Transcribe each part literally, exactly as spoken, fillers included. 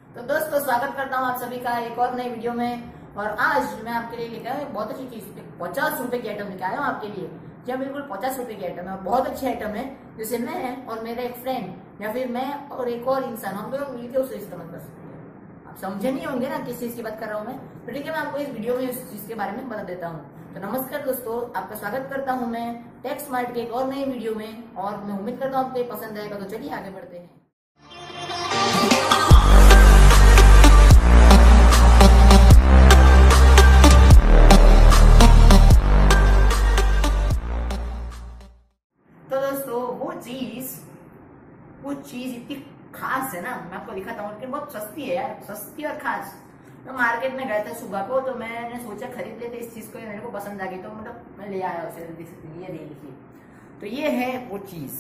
तो दोस्तों स्वागत करता हूँ आप सभी का एक और नई वीडियो में। और आज मैं आपके लिए लेकर आया हूँ बहुत अच्छी चीज, पचास रुपए की आइटम लेकर आया हूँ आपके लिए। जो बिल्कुल पचास रुपए की आइटम है और बहुत अच्छी आइटम है, जिसे मैं और मेरा एक फ्रेंड या फिर मैं और एक और इंसान हम दोनों मिलकर उसे इस्तेमाल कर सकते हैं। आप समझे नहीं होंगे ना किस चीज की बात कर रहा हूँ मैं, तो ठीक है, मैं आपको इस वीडियो में इस चीज के बारे में बता देता हूँ। तो नमस्कार दोस्तों, आपका स्वागत करता हूँ मैं टेक स्मार्ट के एक और नई वीडियो में, और मैं उम्मीद करता हूँ आपको ये पसंद आएगा। तो चलिए आगे बढ़ते हैं। तो दोस्तों वो चीज वो चीज इतनी खास है ना, मैं आपको दिखाता हूँ, लेकिन बहुत सस्ती है यार, सस्ती और खास। मैं मार्केट में गया था सुबह को, तो मैंने सोचा खरीद लेते इस चीज को, मेरे को पसंद आ गई, तो मतलब मैं ले आया उसे। देख सकते हैं, ये देखिए, तो ये है वो चीज।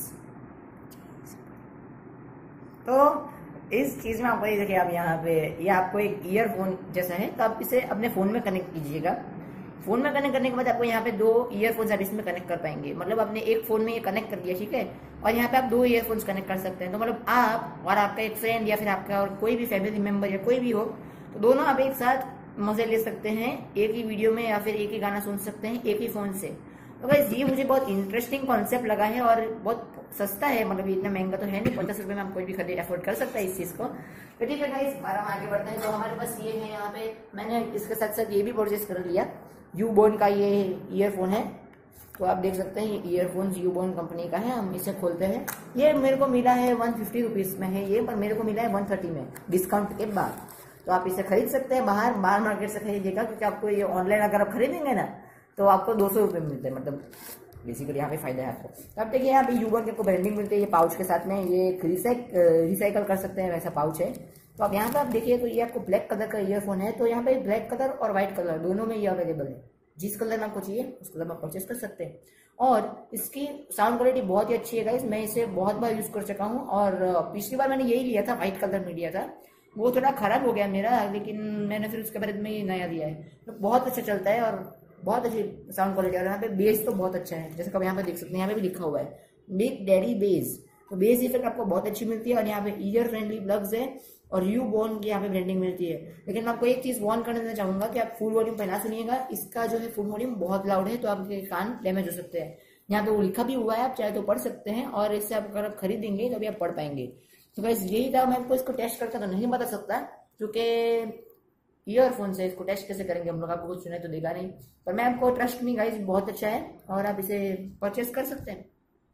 तो इस चीज में आपको ये देखिए, आप यहाँ पे ये या आपको एक ईयरफोन जैसा है, तो आप इसे अपने फोन में कनेक्ट कीजिएगा। फोन में कनेक्ट करने के बाद आपको यहाँ पे दो ईयरफोन्स आप इसमें कनेक्ट कर पाएंगे। मतलब आपने एक फोन में ये कनेक्ट कर दिया, ठीक है, और यहाँ पे आप दो ईयरफोन्स कनेक्ट कर सकते हैं। तो मतलब आप और आपका एक फ्रेंड या फिर आपका और कोई भी फैमिली मेंबर या कोई भी हो, तो दोनों आप एक साथ मजे ले सकते हैं एक ही वीडियो में, या फिर एक ही गाना सुन सकते हैं एक ही फोन से। तो गाइस ये मुझे बहुत इंटरेस्टिंग कॉन्सेप्ट लगा है और बहुत सस्ता है। मतलब इतना महंगा तो है नहीं, पचास रुपए में आप कोई भी खरीद अफोर्ड कर सकता है इस चीज को। तो ठीक है गाइस, हम आगे बढ़ते हैं। तो हमारे पास ये है, यहाँ पे मैंने इसके साथ साथ ये भी परचेस कर लिया, यूबोन का ये ईयरफोन है। तो आप देख सकते हैं ये ईयरफोन्स यूबोन कंपनी का है। हम इसे खोलते हैं। ये मेरे को मिला है वन फिफ्टी रुपीज में है ये, पर मेरे को मिला है वन थर्टी में डिस्काउंट के बाद। तो आप इसे खरीद सकते हैं बाहर बाहर मार्केट से खरीदिएगा, क्योंकि आपको ये ऑनलाइन अगर आप खरीदेंगे ना तो आपको दो सौ रुपये मिलते हैं। मतलब बेसिकली यहाँ पे फायदा है आपको। तो आप देखिए यहाँ पे यूबोन के आपको ब्रांडिंग मिलती है, ये पाउच के साथ में, ये एक रिसाइकल कर सकते हैं वैसा पाउच है। तो आप यहाँ पे आप देखिए, तो ये आपको ब्लैक कलर का ईयरफोन है। तो यहाँ पे ब्लैक कलर और व्हाइट कलर दोनों में ये अवेलेबल है। जिस कलर में आपको चाहिए उस कलर में आप परचेस कर सकते हैं। और इसकी साउंड क्वालिटी बहुत ही अच्छी है गाइस, मैं इसे बहुत बार यूज कर चुका हूँ। और पिछली बार मैंने यही लिया था, व्हाइट कलर में लिया था, वो थोड़ा खराब हो गया मेरा, लेकिन मैंने फिर उसके बाद में नया लिया है। तो बहुत अच्छा चलता है और बहुत अच्छी साउंड क्वालिटी है। और यहाँ पे बेस तो बहुत अच्छा है, जैसे कब यहाँ पे देख सकते हैं, यहाँ पे भी लिखा हुआ है बिग डैडी बेस। तो बेस इफेक्ट आपको बहुत अच्छी मिलती है। और यहाँ पे ईयर फ्रेंडली प्लग्स है और यू बोन की यहाँ पे ब्रांडिंग मिलती है। लेकिन मैं आपको एक चीज वार्न कर देना चाहूंगा कि आप फुल वॉल्यूम पे ना सुनिएगा, इसका जो है फुल वॉल्यूम बहुत लाउड है, तो आपके कान डैमेज हो सकते हैं। यहाँ पे वो लिखा भी हुआ है, आप चाहे तो पढ़ सकते हैं, और इससे आप अगर खरीदेंगे तो भी आप पढ़ पाएंगे। तो गाइस यही था, मैं आपको इसको टेस्ट करके तो नहीं बता सकता, क्योंकि ईयरफोन से इसको टेस्ट कैसे करेंगे हम लोग, आपको कुछ सुनाई तो देगा नहीं। पर मैं आपको ट्रस्ट मी गाइस बहुत अच्छा है, और आप इसे परचेस कर सकते हैं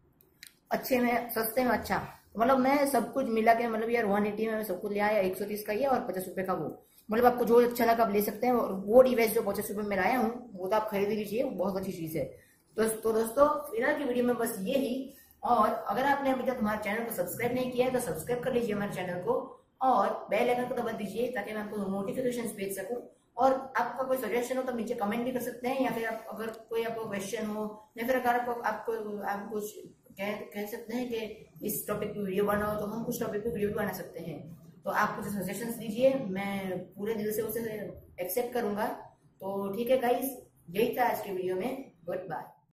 अच्छे में, सस्ते में अच्छा। मतलब मैं सब कुछ मिला के, मतलब यार वन एटी में सब कुछ ले आया, एक सौ तीस का ये और पचास रुपए का वो। मतलब आपको जो अच्छा लगा आप ले सकते हैं। और वो डिवाइस जो पचास रुपए में लाया हूँ वो तो आप खरीद लीजिए, वो बहुत अच्छी चीज है। तो दोस्तों फिलहाल की वीडियो में बस ये ही। और अगर आपने अभी तक हमारे चैनल को सब्सक्राइब नहीं किया है तो सब्सक्राइब कर लीजिए हमारे चैनल को, और बेल आइकन को दबा दीजिए ताकि मैं आपको नोटिफिकेशन भेज सकूं। और आपका कोई सजेशन हो तो नीचे कमेंट भी कर सकते हैं, या फिर आप अगर कोई आपको क्वेश्चन हो, या फिर अगर आपको आपको आप कुछ कह, कह सकते हैं कि इस टॉपिक पे वीडियो बनाओ, तो हम उस टॉपिक पे वीडियो भी बना सकते हैं। तो आप कुछ सजेशंस दीजिए, मैं पूरे दिल से उसे एक्सेप्ट करूंगा। तो ठीक है गाइस, यही था आज के वीडियो में। Good bye.